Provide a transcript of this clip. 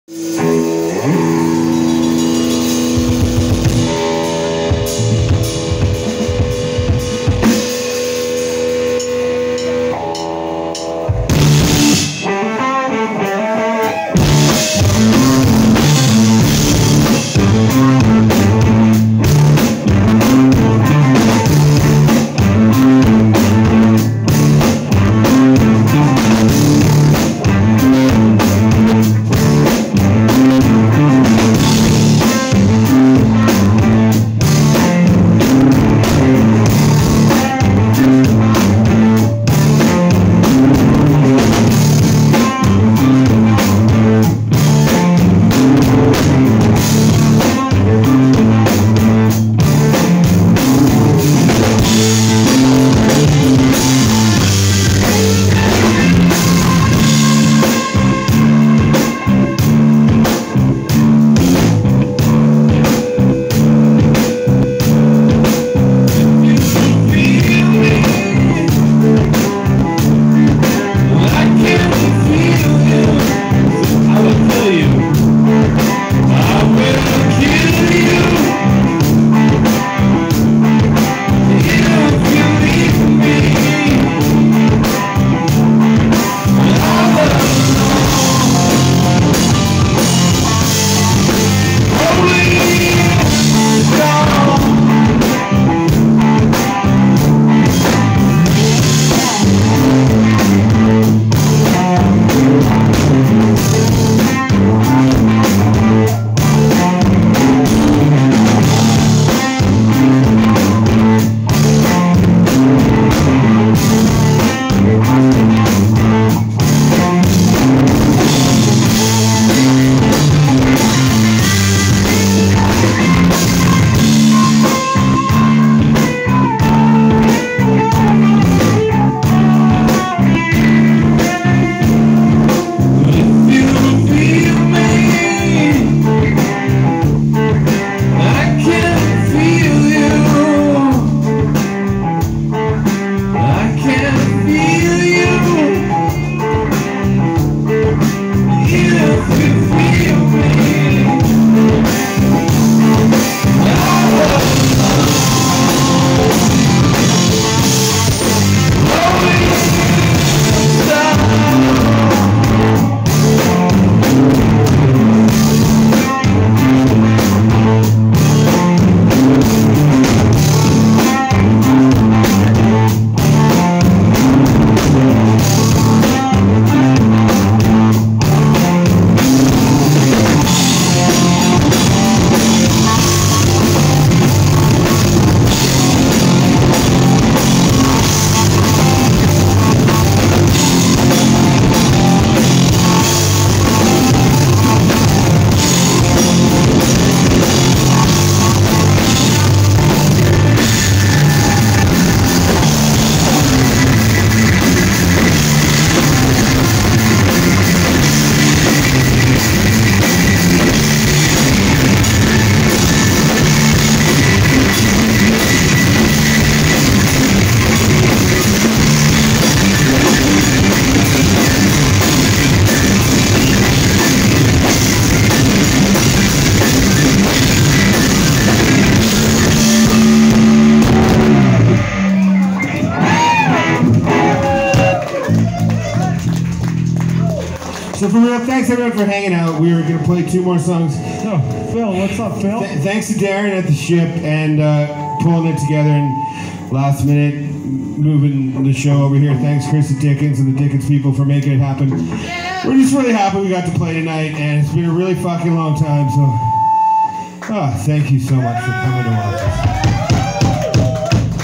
So for real, thanks everyone for hanging out. We were going to play 2 more songs. Oh, Phil, what's up, Phil? Thanks to Darren at the ship and pulling it together and last minute moving the show over here. Thanks Chris at Dickens and the Dickens people for making it happen. We're just really happy we got to play tonight, and it's been a really fucking long time, so thank you so much for coming to watch us.